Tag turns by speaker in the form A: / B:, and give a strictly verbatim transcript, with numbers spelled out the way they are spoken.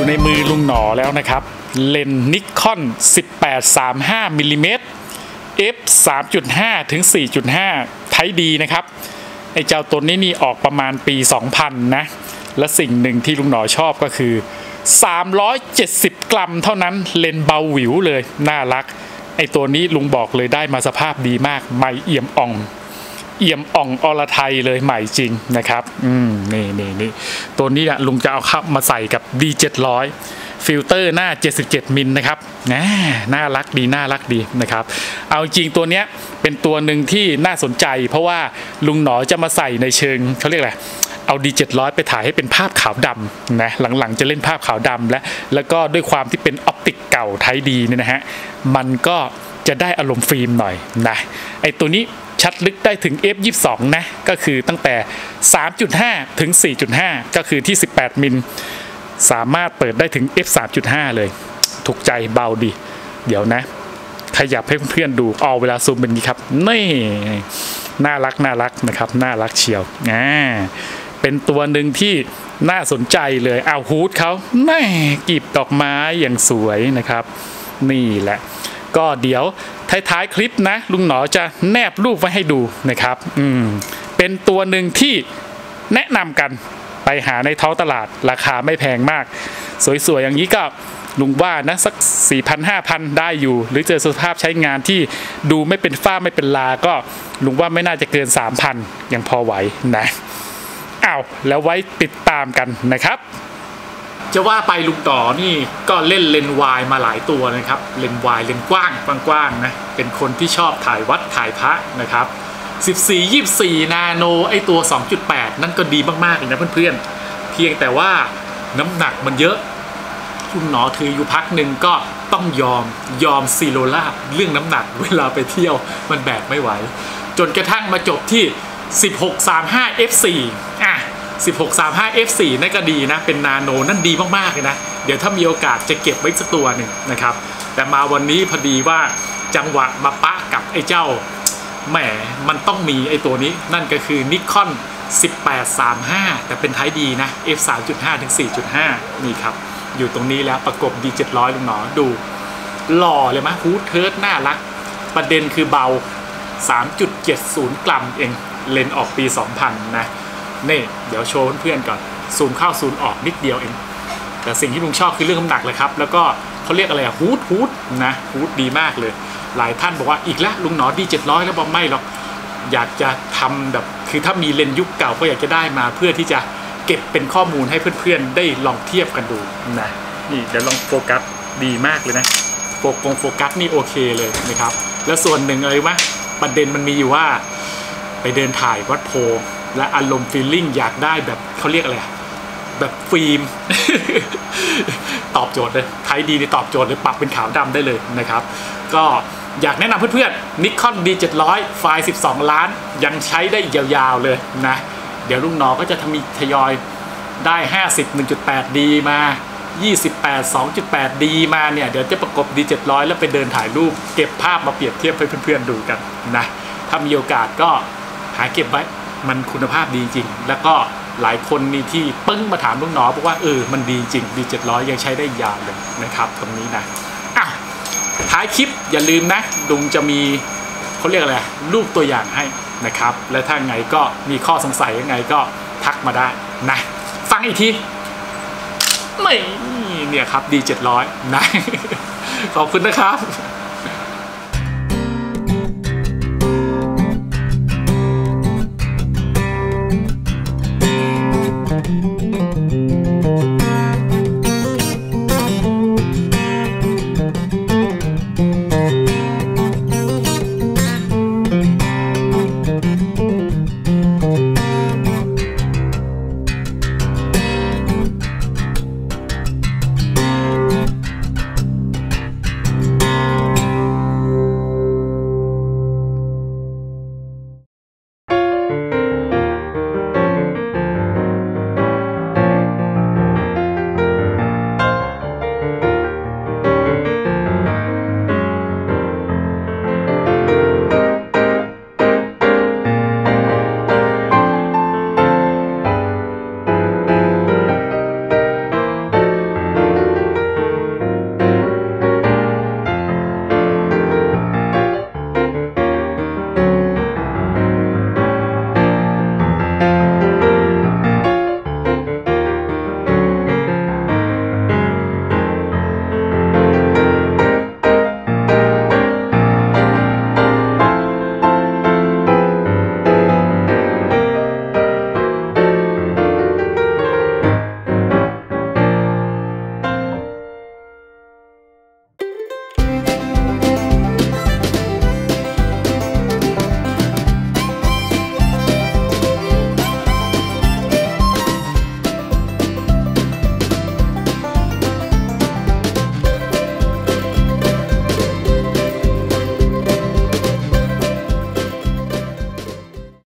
A: อยู่ในมือลุงหนอแล้วนะครับเลนส์นิคอน สิบแปด สามสิบห้า มิลลิเมตร เอฟ สามจุดห้า ถึง สี่จุดห้า ไทป์ดีนะครับไอ้เจ้าตัวนี้นี่ออกประมาณปี สองพัน นะและสิ่งหนึ่งที่ลุงหนอชอบก็คือสามร้อยเจ็ดสิบกรัมเท่านั้นเลนส์เบาหวิวเลยน่ารักไอ้ตัวนี้ลุงบอกเลยได้มาสภาพดีมากใหม่เอี่ยมอ่องเอี่ยมอ่องอรไทยเลยใหม่จริงนะครับอืมนี่นี่นี่ตัวนี้อะลุงจะเอาเข้ามาใส่กับ ดี เจ็ดร้อย ฟิลเตอร์หน้าเจ็ดสิบเจ็ดมิลนะครับน่าน่ารักดีน่ารักดีนะครับเอาจริงตัวเนี้ยเป็นตัวหนึ่งที่น่าสนใจเพราะว่าลุงหนอจะมาใส่ในเชิงเขาเรียกอะไรเอา ดี เจ็ดร้อย ไปถ่ายให้เป็นภาพขาวดำนะหลังๆจะเล่นภาพขาวดำและแล้วก็ด้วยความที่เป็นออปติกเก่าไทยดีเนี่ยนะฮะมันก็จะได้อารมณ์ฟิล์มหน่อยนะไอตัวนี้ชัดลึกได้ถึง เอฟ ยี่สิบสอง นะก็คือตั้งแต่ สามจุดห้า ถึง สี่จุดห้า ก็คือที่ สิบแปด มิลสามารถเปิดได้ถึง เอฟ สามจุดห้า เลยถูกใจเบาดีเดี๋ยวนะขยับให้เพื่อนๆดูเอาเวลาซูมเป็นนี้ครับนี่น่ารักน่ารักนะครับน่ารักเชียวอ่าเป็นตัวหนึ่งที่น่าสนใจเลยเอาฮูดเขาแม่กีบดอกไม้อย่างสวยนะครับนี่แหละก็เดี๋ยวท้ายๆคลิปนะลุงหนอจะแนบรูปไว้ให้ดูนะครับอืมเป็นตัวหนึ่งที่แนะนำกันไปหาในท้องตลาดราคาไม่แพงมากสวยๆอย่างนี้ก็ลุงว่านะสัก สี่พัน ห้าพัน ได้อยู่หรือเจอสภาพใช้งานที่ดูไม่เป็นฝ้าไม่เป็นลาก็ลุงว่าไม่น่าจะเกิน สามพัน ยังพอไหวนะอ้าวแล้วไว้ติดตามกันนะครับจะว่าไปลุงต่อนี่ก็เล่นเลนส์วายมาหลายตัวนะครับเลนส์วายเลนส์กว้างกว้างๆนะเป็นคนที่ชอบถ่ายวัดถ่ายพระนะครับสิบสี่ ยี่สิบสี่นาโนไอตัว สองจุดแปด นั่นก็ดีมากๆเลยนะเพื่อนๆเพียงแต่ว่าน้ำหนักมันเยอะคุณหนอถืออยู่พักหนึ่งก็ต้องยอมยอมซีโรล่าเรื่องน้ำหนักเวลาไปเที่ยวมันแบกไม่ไหวจนกระทั่งมาจบที่ สิบหก สามสิบห้า เอฟ โฟร์ อ่ะสิบหก สามสิบห้า เอฟ โฟร์ นั่นก็ดีนะเป็นนาโนนั่นดีมากๆเลยนะเดี๋ยวถ้ามีโอกาสจะเก็บไว้สักตัวหนึ่งนะครับแต่มาวันนี้พอดีว่าจังหวะมาปะกับไอ้เจ้าแหมมันต้องมีไอ้ตัวนี้นั่นก็คือนิคอน สิบแปด สามสิบห้า แต่เป็นไทป์ดีนะ เอฟ สามจุดห้า ถึง สี่จุดห้า นี่ครับอยู่ตรงนี้แล้วประกบ ดี เจ็ดร้อย ลุงหนอดูหล่อเลยมั้ยฮูดเทิร์ดน่ารักประเด็นคือเบา สามจุดเจ็ดศูนย์ กรัมเองเลนส์ออกปี สองพัน นะนี่เดี๋ยวโชว์เพื่อนๆก่อนซูมเข้าซูมออกนิดเดียวเองแต่สิ่งที่ลุงชอบคือเรื่องน้ำหนักเลยครับแล้วก็เขาเรียกอะไรอะฮูดฮูดนะฮูดดีมากเลยหลายท่านบอกว่าอีกแล้วลุงหนอ ดี เจ็ดร้อย แล้วบอกไม่หรอกอยากจะทำแบบคือถ้ามีเลนส์ยุคเก่าก็อยากจะได้มาเพื่อที่จะเก็บเป็นข้อมูลให้เพื่อนๆได้ลองเทียบกันดูนะนี่เดี๋ยวลองโฟกัสดีมากเลยนะโฟกัสโฟกัสนี่โอเคเลยนะครับแล้วส่วนหนึ่งเลยว่าประเด็นมันมีอยู่ว่าไปเดินถ่ายวัดโพและอารมณ์ฟีลลิ่งอยากได้แบบเขาเรียกอะไรแบบฟิล์ม ตอบโจทย์เลยไทยดีนี่ตอบโจทย์เลยปรับเป็นขาวดำได้เลยนะครับก็อยากแนะนำเพื่อนๆ นิคอน ดี เจ็ดร้อย ไฟล์ สิบสอง ล้านยังใช้ได้ยาวๆเลยนะเดี๋ยวลุงหนอก็จะมีทยอยได้ ห้าสิบ หนึ่งจุดแปด ดี มา ยี่สิบแปด สองจุดแปด ดี มาเนี่ยเดี๋ยวจะประกบ ดี เจ็ดร้อย แล้วไปเดินถ่ายรูปเก็บภาพมาเปรียบเทียบให้เพื่อนๆดูกันนะถ้ามีโอกาสก็หาเก็บไว้มันคุณภาพดีจริงแล้วก็หลายคนนี่ที่ปึ้งมาถามลุงหนอบอกว่าเออมันดีจริง ดี เจ็ดร้อย ยังใช้ได้ยาวเลยนะครับตรงนี้นะอ่ะท้ายคลิปอย่าลืมนะลุงจะมีเขาเรียกอะไรรูปตัวอย่างให้นะครับและถ้าไงก็มีข้อสงสัยยังไงก็ทักมาได้นะฟังอีกทีไม่เนี่ยครับ ดี เจ็ดร้อย นะขอบคุณนะครับ